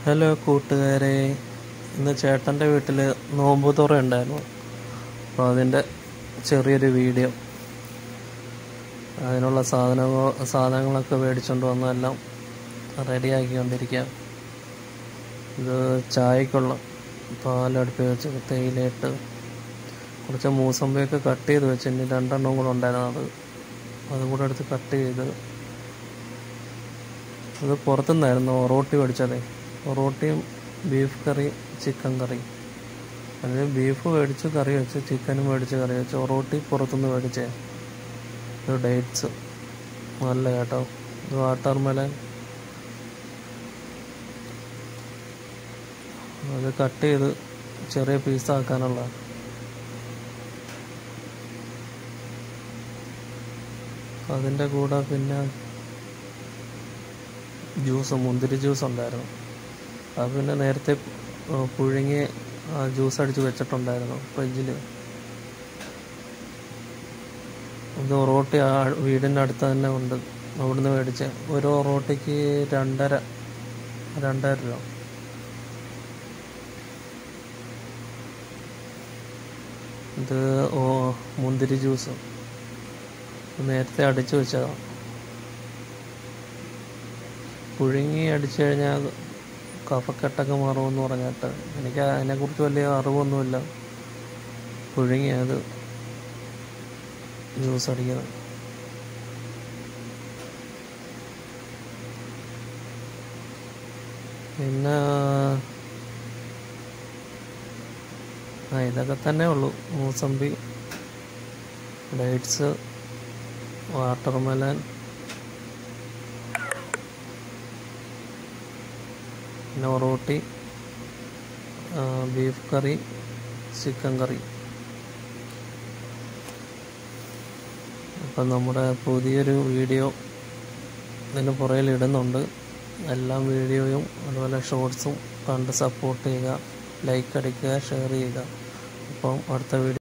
Hello കൂട്ടുകാരെ, ഇന്ന് ചേട്ടൻ്റെ വീട്ടിൽ നോമ്പ് തുറ ഉണ്ടായിരുന്നു. അപ്പോൾ അതിൻ്റെ ചെറിയൊരു വീഡിയോ. അതിനുള്ള സാധനങ്ങളൊക്കെ മേടിച്ചുകൊണ്ട് വന്നെല്ലാം റെഡിയാക്കിക്കൊണ്ടിരിക്കുക. ഇത് ചായക്കുള്ള പാലടുപ്പി വെച്ച് തേയിലയിട്ട് കുറച്ച് മൂസമ്പിയൊക്കെ കട്ട് ചെയ്ത് വെച്ച്, ഇനി 2 എണ്ണം കൂടെ ഉണ്ടായിരുന്നു. അതും കൂടെ എടുത്ത് കട്ട് ചെയ്ത് അത് പുറത്തുനിന്നായിരുന്നു ഒറോട്ടി മേടിച്ചതേ. ഒറോട്ടിയും ബീഫ് കറി, ചിക്കൻ കറി. അതിൽ ബീഫ് മേടിച്ച് കറി വെച്ച്, ചിക്കനും മേടിച്ച് കറി വെച്ച്. ഒറോട്ടി പുറത്തുനിന്ന് മേടിച്ചേ. ഇത് ഡേറ്റ്സ് നല്ല കേട്ടോ. ഇത് വാട്ടർമെലൻ. അത് കട്ട് ചെയ്ത് ചെറിയ പീസാക്കാനുള്ള. അതിൻ്റെ കൂടെ പിന്നെ മുന്തിരി ജ്യൂസ് ഉണ്ടായിരുന്നു. അത് പിന്നെ നേരത്തെ പുഴുങ്ങി ജ്യൂസ് അടിച്ച് വെച്ചിട്ടുണ്ടായിരുന്നു ഫ്രിഡ്ജിൽ. ഇത് ഒറോട്ടി വീടിൻ്റെ അടുത്ത് തന്നെ ഉണ്ട്, അവിടുന്ന് മേടിച്ച. ഒരു ഒറോട്ടിക്ക് 2.5 രൂപ. ഇത് മുന്തിരി ജ്യൂസ് നേരത്തെ അടിച്ചു വെച്ചതാണ്. പുഴുങ്ങി അടിച്ചു കഴിഞ്ഞാൽ കഫക്കെട്ടൊക്കെ മാറുമെന്ന് പറഞ്ഞിട്ട്. എനിക്ക് അതിനെക്കുറിച്ച് വലിയ അറിവൊന്നുമില്ല. പുഴുങ്ങിയത് ജ്യൂസ് അടിക്കുന്നത്. പിന്നെ ഇതൊക്കെ തന്നെ ഉള്ളൂ. മൂസമ്പി, ഡേറ്റ്സ്, വാട്ടർമെലൻ, പിന്നെ ഒറോട്ടി, ബീഫ് കറി, ചിക്കൻ കറി. അപ്പം നമ്മുടെ പുതിയൊരു വീഡിയോ ഇതിന് പുറകിൽ ഇടുന്നുണ്ട്. എല്ലാ വീഡിയോയും അതുപോലെ ഷോർട്സും കണ്ട് സപ്പോർട്ട് ചെയ്യുക, ലൈക്ക് അടിക്കുക, ഷെയർ ചെയ്യുക. അപ്പം അടുത്ത വീഡിയോ